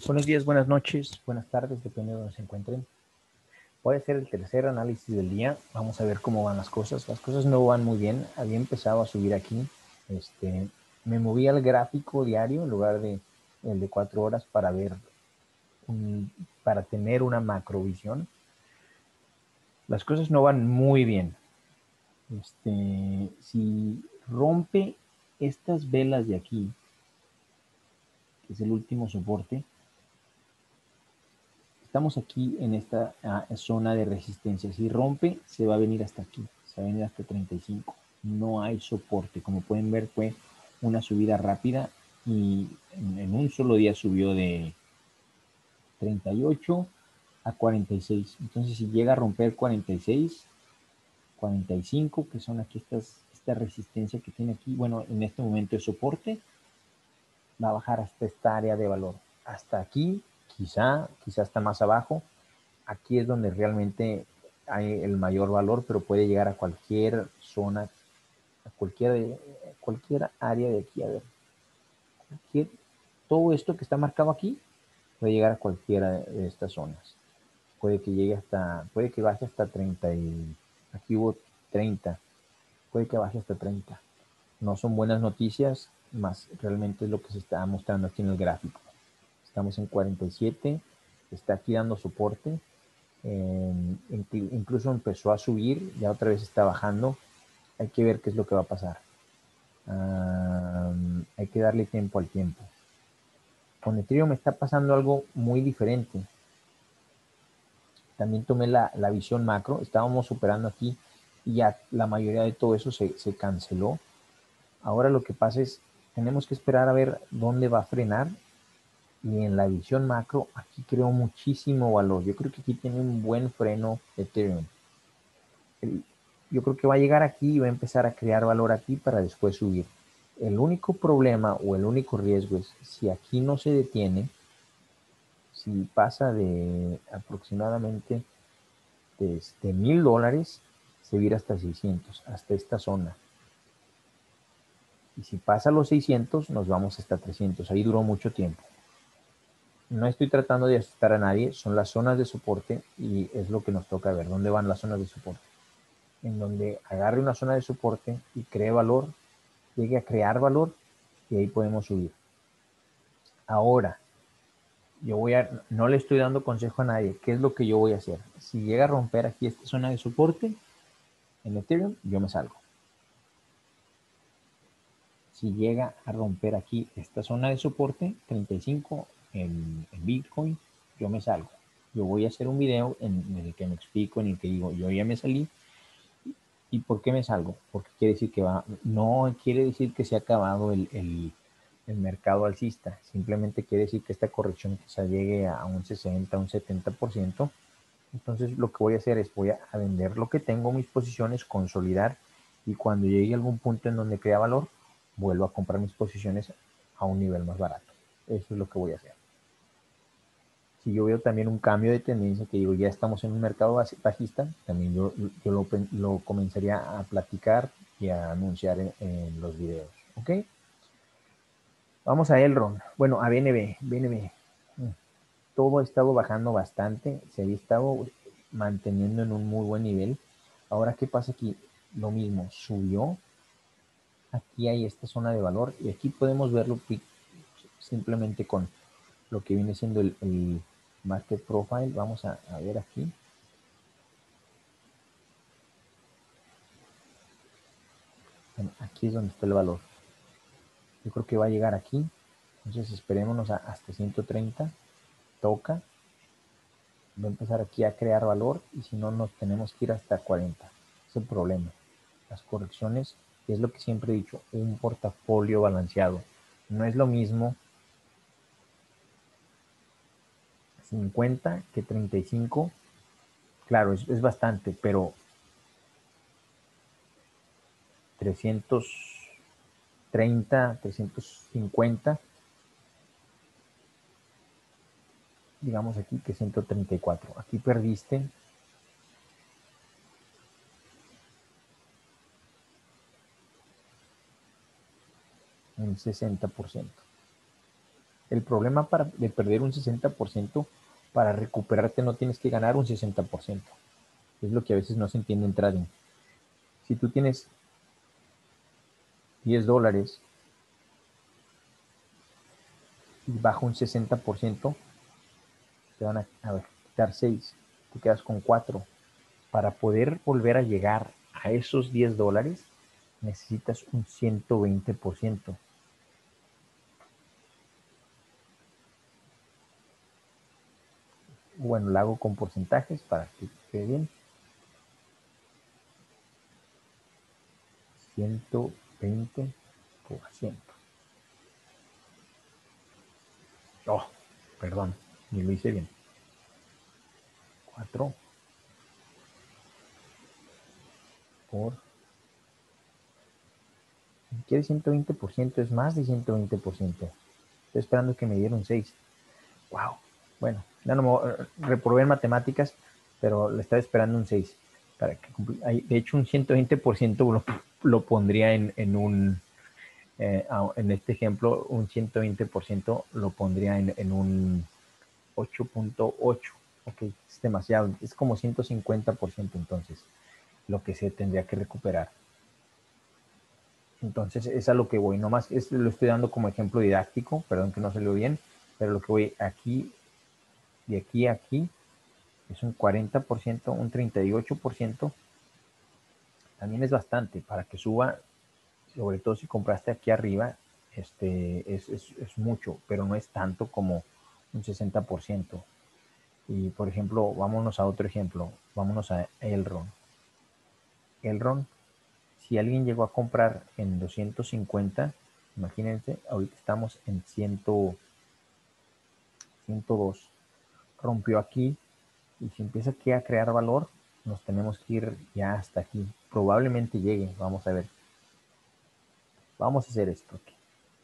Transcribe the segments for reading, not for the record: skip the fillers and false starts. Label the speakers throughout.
Speaker 1: Buenos días, buenas noches, buenas tardes, depende de donde se encuentren. Voy a hacer el tercer análisis del día. Vamos a ver cómo van las cosas. Las cosas no van muy bien. Había empezado a subir aquí. Me moví al gráfico diario en lugar de el de 4 horas para ver, para tener una macrovisión. Las cosas no van muy bien. Si rompe estas velas de aquí, que es el último soporte, estamos aquí en esta zona de resistencia. Si rompe, se va a venir hasta aquí, se va a venir hasta 35. No hay soporte. Como pueden ver, fue una subida rápida y en un solo día subió de 38 a 46. Entonces, si llega a romper 46, 45, que son aquí esta resistencia que tiene aquí, bueno, en este momento es soporte, va a bajar hasta esta área de valor. Hasta aquí, quizá hasta más abajo. Aquí es donde realmente hay el mayor valor, pero puede llegar a cualquier zona, a cualquier área de aquí. A ver, todo esto que está marcado aquí puede llegar a cualquiera de estas zonas. Puede que baje hasta 30 y aquí hubo 30, puede que baje hasta 30. No son buenas noticias, más realmente es lo que se está mostrando aquí en el gráfico. Estamos en 47, está aquí dando soporte. Incluso empezó a subir, ya otra vez está bajando. Hay que ver qué es lo que va a pasar. Hay que darle tiempo al tiempo. Con Ethereum me está pasando algo muy diferente. También tomé la visión macro, estábamos superando aquí y ya la mayoría de todo eso se canceló. Ahora lo que pasa es, tenemos que esperar a ver dónde va a frenar. Y en la visión macro, aquí creo muchísimo valor. Yo creo que aquí tiene un buen freno Ethereum. Yo creo que va a llegar aquí y va a empezar a crear valor aquí para después subir. El único problema o el único riesgo es si aquí no se detiene, si pasa de aproximadamente de $1,000, se vira hasta 600, hasta esta zona. Y si pasa los 600, nos vamos hasta 300. Ahí duró mucho tiempo. No estoy tratando de asustar a nadie, son las zonas de soporte y es lo que nos toca ver, dónde van las zonas de soporte. En donde agarre una zona de soporte y cree valor, llegue a crear valor y ahí podemos subir. Ahora, no le estoy dando consejo a nadie, ¿qué es lo que yo voy a hacer? Si llega a romper aquí esta zona de soporte en Ethereum, yo me salgo. Si llega a romper aquí esta zona de soporte, 35 en Bitcoin, yo me salgo. Yo voy a hacer un video en el que me explico, en el que digo, yo ya me salí. ¿Y por qué me salgo? Porque quiere decir que no quiere decir que se ha acabado el mercado alcista, simplemente quiere decir que esta corrección quizá llegue a un 60, un 70%. Entonces lo que voy a hacer es voy a vender lo que tengo, mis posiciones, consolidar y cuando llegue a algún punto en donde crea valor, vuelvo a comprar mis posiciones a un nivel más barato. Eso es lo que voy a hacer. Si yo veo también un cambio de tendencia, que digo, ya estamos en un mercado bajista, también yo lo comenzaría a platicar y a anunciar en los videos. ¿Ok? Vamos a Elrond. Bueno, a BNB. BNB. Todo ha estado bajando bastante. Se había estado manteniendo en un muy buen nivel. Ahora, ¿qué pasa aquí? Lo mismo, subió. Aquí hay esta zona de valor y aquí podemos verlo simplemente con lo que viene siendo el market profile. Vamos a ver aquí. Bueno, aquí es donde está el valor. Yo creo que va a llegar aquí. Entonces esperémonos hasta 130. Toca. Va a empezar aquí a crear valor y si no nos tenemos que ir hasta 40. Es el problema. Las correcciones, es lo que siempre he dicho, un portafolio balanceado. No es lo mismo 50 que 35. Claro, es bastante, pero 330, 350, digamos aquí que 134. Aquí perdiste un 60%. El problema de perder un 60%, para recuperarte no tienes que ganar un 60%. Es lo que a veces no se entiende en trading. Si tú tienes $10 y baja un 60%, te van a quitar 6, te quedas con 4. Para poder volver a llegar a esos $10, necesitas un 120%. Bueno, lo hago con porcentajes para que quede bien. 120%. Oh, perdón, ni lo hice bien. 4 por... ¿Quiere 120%? Es más de 120%. Estoy esperando que me dieron 6. Wow. Bueno, ya no me reprobé en matemáticas, pero le estaba esperando un 6. Para que de hecho, un 120% lo pondría en este ejemplo, un 120% lo pondría en un 8.8. Ok, es demasiado. Es como 150% entonces lo que se tendría que recuperar. Entonces es a lo que voy. Nomás lo estoy dando como ejemplo didáctico. Perdón que no salió bien. Pero lo que voy aquí, de aquí a aquí, es un 40%, un 38%. También es bastante para que suba, sobre todo si compraste aquí arriba, es mucho, pero no es tanto como un 60%. Y por ejemplo, vámonos a otro ejemplo, vámonos a Elron. Elron, si alguien llegó a comprar en 250, imagínense, ahorita estamos en 102, rompió aquí, y si empieza aquí a crear valor, nos tenemos que ir ya hasta aquí. Probablemente llegue, vamos a ver. Vamos a hacer esto aquí.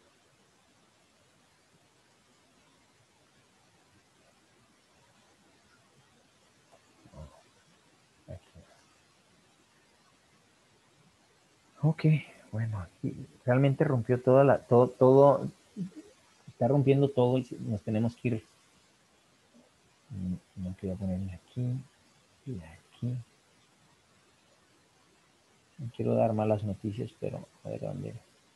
Speaker 1: Ok, bueno, aquí realmente rompió todo, está rompiendo todo y nos tenemos que ir. No quería ponerle aquí y aquí. No quiero dar malas noticias, pero a ver dónde.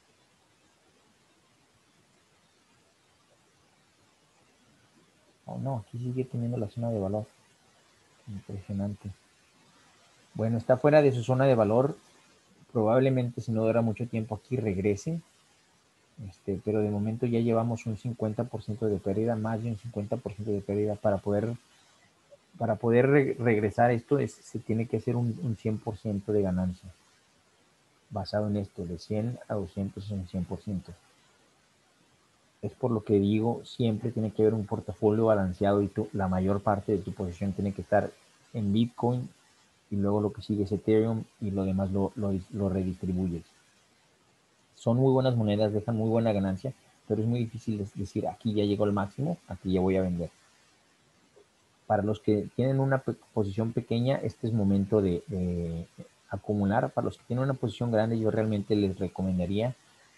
Speaker 1: Oh no, aquí sigue teniendo la zona de valor. Impresionante. Bueno, está fuera de su zona de valor. Probablemente si no dura mucho tiempo aquí regrese. Pero de momento ya llevamos un 50% de pérdida, más de un 50% de pérdida. Para poder regresar esto se tiene que hacer un 100% de ganancia. Basado en esto, de 100 a 200 es un 100%. Es por lo que digo, siempre tiene que haber un portafolio balanceado y la mayor parte de tu posición tiene que estar en Bitcoin y luego lo que sigue es Ethereum y lo demás lo redistribuyes. Son muy buenas monedas, dejan muy buena ganancia, pero es muy difícil decir aquí ya llegó al máximo, aquí ya voy a vender. Para los que tienen una posición pequeña, este es momento de acumular. Para los que tienen una posición grande, yo realmente les recomendaría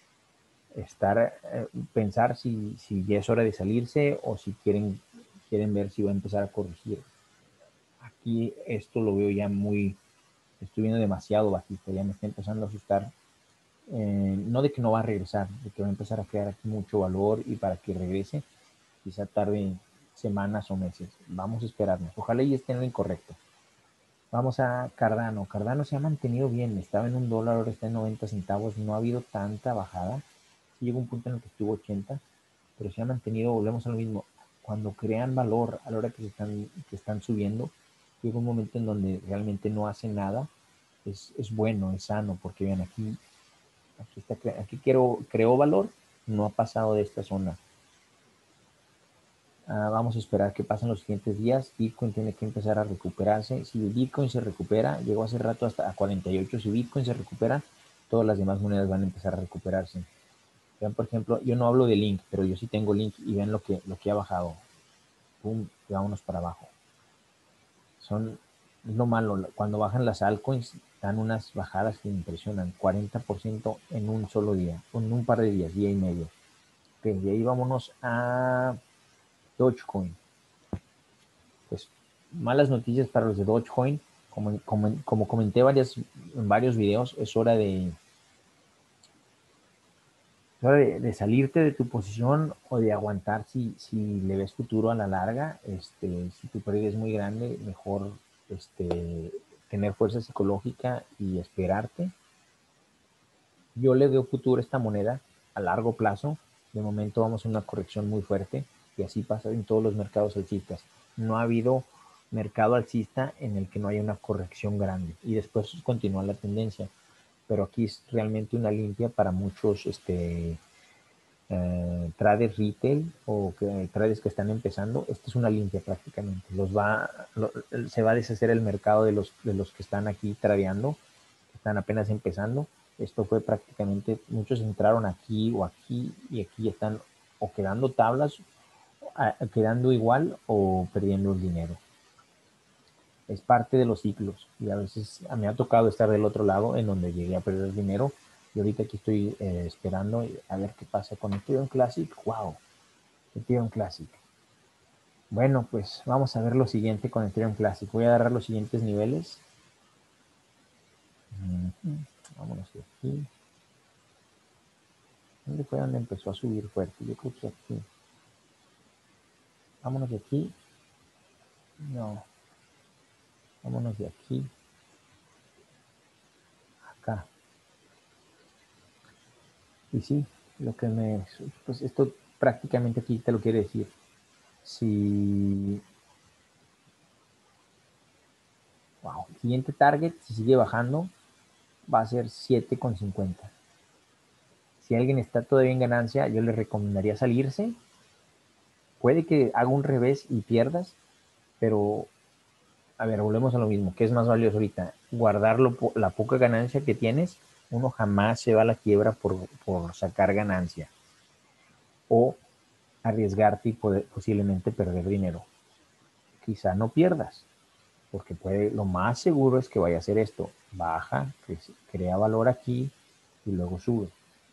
Speaker 1: pensar si ya es hora de salirse o si quieren ver si va a empezar a corregir. Aquí esto lo veo ya estoy viendo demasiado bajista, ya me está empezando a asustar. No de que no va a regresar, de que va a empezar a crear aquí mucho valor y para que regrese, quizá tarde semanas o meses. Vamos a esperarnos. Ojalá y esté en lo incorrecto. Vamos a Cardano. Cardano se ha mantenido bien. Estaba en $1, ahora está en 90 centavos. No ha habido tanta bajada. Sí llegó un punto en el que estuvo 80, pero se ha mantenido. Volvemos a lo mismo. Cuando crean valor a la hora que están subiendo, llega un momento en donde realmente no hacen nada. Es bueno, es sano, porque vean, aquí creó valor, no ha pasado de esta zona. Vamos a esperar que pasen los siguientes días. Bitcoin tiene que empezar a recuperarse. Si Bitcoin se recupera, llegó hace rato hasta a 48. Si Bitcoin se recupera, todas las demás monedas van a empezar a recuperarse. Vean, por ejemplo, yo no hablo de Link, pero yo sí tengo Link y vean lo que ha bajado. Pum, y vámonos para abajo. Es lo malo, cuando bajan las altcoins, dan unas bajadas que impresionan. 40% en un solo día, en un par de días, día y medio. Ok, y ahí vámonos a Dogecoin. Pues malas noticias para los de Dogecoin. Como comenté en varios videos, es hora de salirte de tu posición o de aguantar si le ves futuro a la larga. Si tu pérdida es muy grande, mejor tener fuerza psicológica y esperarte. Yo le veo futuro a esta moneda a largo plazo. De momento vamos a una corrección muy fuerte y así pasa en todos los mercados alcistas. No ha habido mercado alcista en el que no haya una corrección grande y después continúa la tendencia. Pero aquí es realmente una limpia para muchos traders retail o traders que están empezando. Esta es una limpia prácticamente. Se va a deshacer el mercado de los que están aquí tradeando, que están apenas empezando. Esto fue prácticamente, muchos entraron aquí o aquí y aquí están o quedando tablas, quedando igual o perdiendo el dinero. Es parte de los ciclos y a veces me ha tocado estar del otro lado en donde llegué a perder dinero y ahorita aquí estoy esperando a ver qué pasa con Ethereum Classic. Wow, Ethereum Classic. Bueno, pues vamos a ver lo siguiente con Ethereum Classic. Voy a agarrar los siguientes niveles. Vámonos de aquí. ¿Dónde fue donde empezó a subir fuerte? Yo creo que aquí. Vámonos de aquí. No. Vámonos de aquí. Acá. Y sí, pues esto prácticamente aquí te lo quiere decir. Si, wow, el siguiente target, si sigue bajando, va a ser 7,50. Si alguien está todavía en ganancia, yo le recomendaría salirse. Puede que haga un revés y pierdas, pero a ver, volvemos a lo mismo. ¿Qué es más valioso ahorita? Guardar la poca ganancia que tienes. Uno jamás se va a la quiebra por sacar ganancia. O arriesgarte y posiblemente perder dinero. Quizá no pierdas, porque lo más seguro es que vaya a hacer esto. Baja, crea valor aquí y luego sube.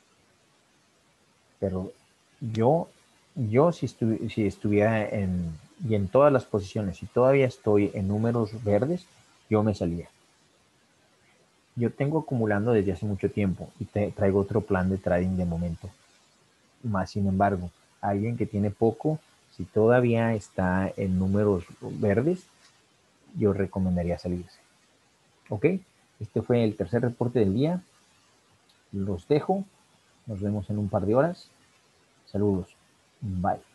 Speaker 1: Pero yo, yo si estuviera y en todas las posiciones, si todavía estoy en números verdes, yo me salía. Yo tengo acumulando desde hace mucho tiempo y traigo otro plan de trading de momento. Más sin embargo, alguien que tiene poco, si todavía está en números verdes, yo recomendaría salirse. ¿Ok? Este fue el tercer reporte del día. Los dejo. Nos vemos en un par de horas. Saludos. Bye.